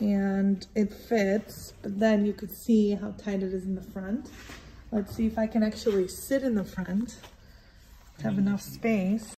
and it fits, but then you could see how tight it is in the front. Let's see if I can actually sit in the front to have enough space.